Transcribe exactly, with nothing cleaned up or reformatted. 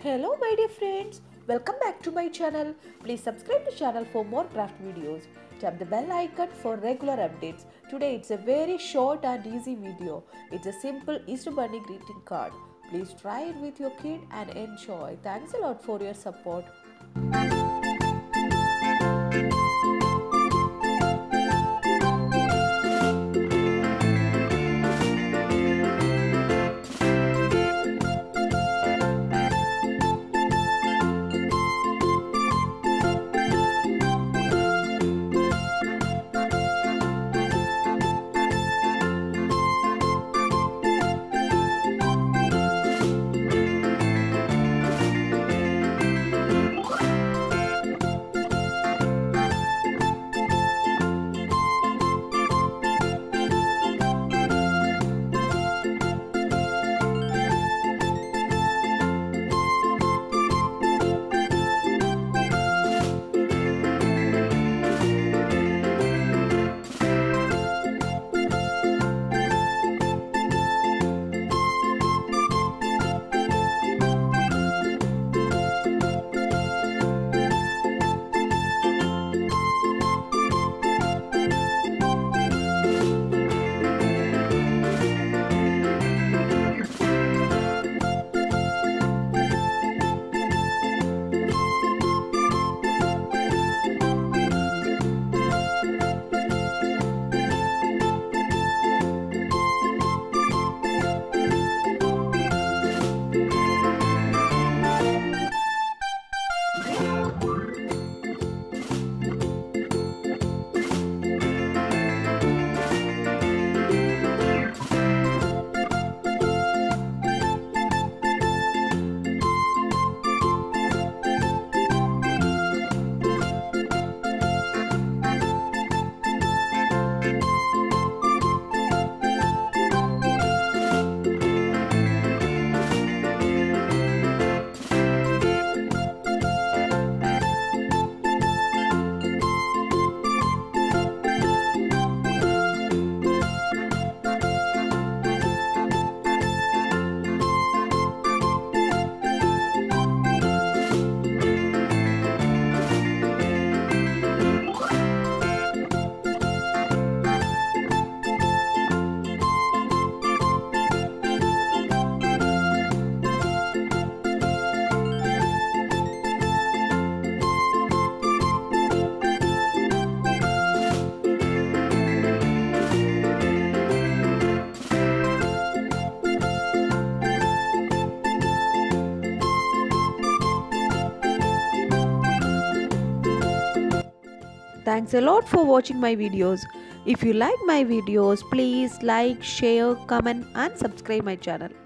Hello my dear friends, welcome back to my channel. Please subscribe to channel for more craft videos. Tap the bell icon for regular updates. Today it's a very short and easy video. It's a simple Easter Bunny greeting card. Please try it with your kid and enjoy. Thanks a lot for your support. Thanks a lot for watching my videos. If you like my videos, please like, share, comment and subscribe my channel.